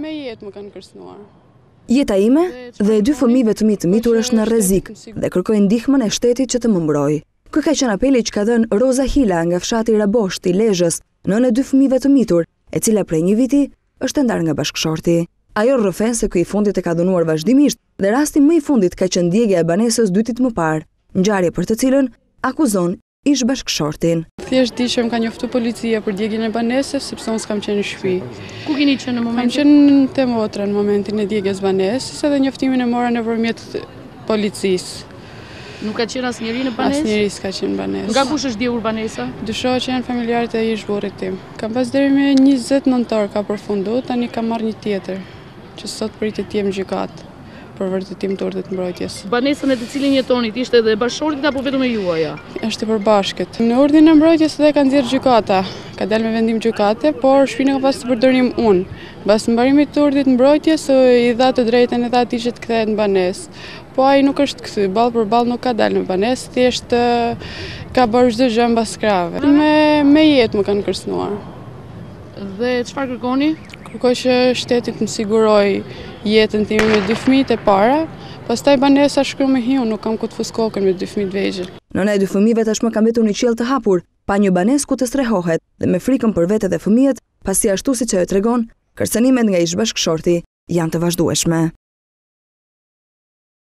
Me jetë më kanë kërcënuar. Jeta ime dhe e 2 fëmijëve të mi të mitur është në rrezik dhe kërkoj ndihmën e shtetit që të më mbrojë. Ky ka qenë apeli që ka dhënë Roza Hila nga fshati Rabosht i Lezhës, nënë e 2 fëmijëve të mitur, e cila prej 1 viti është e ndarë nga bashkëshorti. Ajo rrëfen se ky i fundit e ka dhunuar vazhdimisht dhe rasti më i fundit ka qenë djegja e banesës 2 ditë më parë, ngjarje për të cilën akuzon ish bashkëshortin. Thjesht di që më ka njoftu policia për djegjen e banesës sepse unë s'kam qenë në shtëpi. Ku keni qenë në momentin? Kam qenë te motra në momentin e djegjes banesës edhe njoftimin e mora nëpërmjet policisë. Nuk ka qenë asnjëri në banesë? Asnjëri s'ka qenë në banesë. Nga kush është djegur banesa? Dyshohet që janë familjarët e ish burrit tim. Kam pas deri me 20 nëntor ka përfundu, tani kam marrë një tjetër, që sot pritet të jem gjykat për vërtetim të urdhit mbrojtjes. Banesën e të cilin jetonit ishte edhe bashkëshortit apo vetëm e juaja? Është e përbashkët. Në urdhin e mbrojtjes edhe ka nxjerrë gjykata. Ka dalë me vendim gjykate, por shtëpinë ka pas të përdorim unë. Mbas mbarimit të urdhit mbrojtjes i dha të drejtën edhe atij që të kthehet në banesë. Po ai nuk është kthy, ball për ball nuk ka dalë në banesë, thjesht ka bërë çdo gjë mbas krave. Me jetë më kanë kërcënuar. Dhe çfarë kërkoni? Kërkoj që shteti të më siguroj jetën time me 2 fëmijët e para, pastaj banesa shkruaj me hi, unë nuk kam ku të fus kokën me 2 fëmijë të vegjël. Nëna e 2 fëmijëve tashmë ka mbetur në qiell të hapur, pa një banesë ku të strehohet dhe me frikën për vete dhe fëmijët, pasi ashtu siç ajo tregon, kërcënimet nga ish bashkëshorti janë të vazhdueshme.